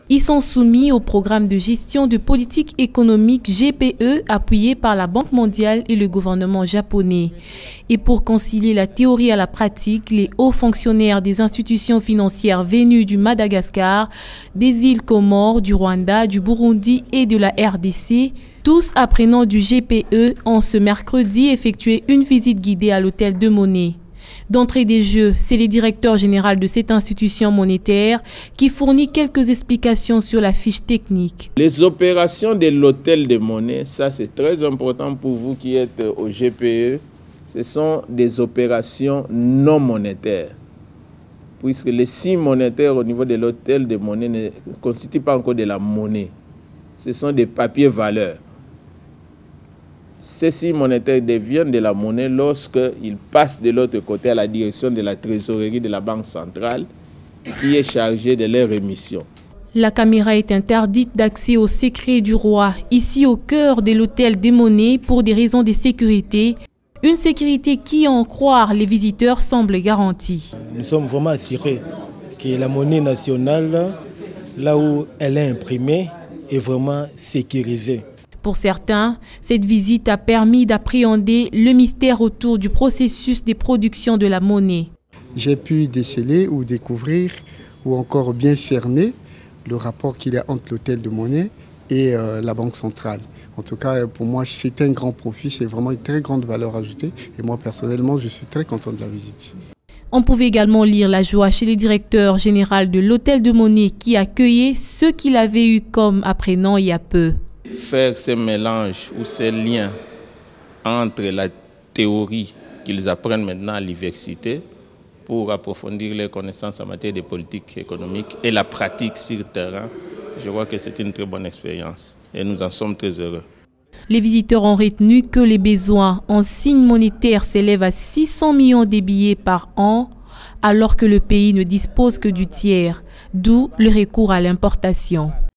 Ils sont soumis au programme de gestion de politique économique GPE appuyé par la Banque mondiale et le gouvernement japonais. Et pour concilier la théorie à la pratique, les hauts fonctionnaires des institutions financières venus du Madagascar, des îles Comores, du Rwanda, du Burundi et de la RDC, tous apprenants du GPE, ont ce mercredi effectué une visite guidée à l'hôtel de Monnaie. D'entrée des jeux, c'est le directeur général de cette institution monétaire qui fournit quelques explications sur la fiche technique. Les opérations de l'hôtel de Monnaie, ça c'est très important pour vous qui êtes au GPE, ce sont des opérations non monétaires. Puisque les signes monétaires au niveau de l'hôtel de Monnaie ne constituent pas encore de la monnaie. Ce sont des papiers valeurs. Ces signes monétaires deviennent de la monnaie lorsqu'ils passent de l'autre côté à la direction de la trésorerie de la Banque centrale qui est chargée de leur émission. La caméra est interdite d'accès au secret du roi, ici au cœur de l'hôtel des Monnaies pour des raisons de sécurité. Une sécurité qui, à en croire les visiteurs, semble garantie. Nous sommes vraiment assurés que la monnaie nationale, là où elle est imprimée, est vraiment sécurisée. Pour certains, cette visite a permis d'appréhender le mystère autour du processus de production de la monnaie. J'ai pu déceler ou découvrir ou encore bien cerner le rapport qu'il y a entre l'hôtel de Monnaie et la Banque centrale. En tout cas, pour moi, c'est un grand profit, c'est vraiment une très grande valeur ajoutée. Et moi, personnellement, je suis très content de la visite. On pouvait également lire la joie chez le directeur général de l'hôtel de Monnaie qui accueillait ceux qu'il avait eu comme apprenants il y a peu. Faire ces mélanges ou ces liens entre la théorie qu'ils apprennent maintenant à l'université pour approfondir leurs connaissances en matière de politique économique et la pratique sur le terrain, je vois que c'est une très bonne expérience et nous en sommes très heureux. Les visiteurs ont retenu que les besoins en signes monétaires s'élèvent à 600 millions de billets par an, alors que le pays ne dispose que du tiers, d'où le recours à l'importation.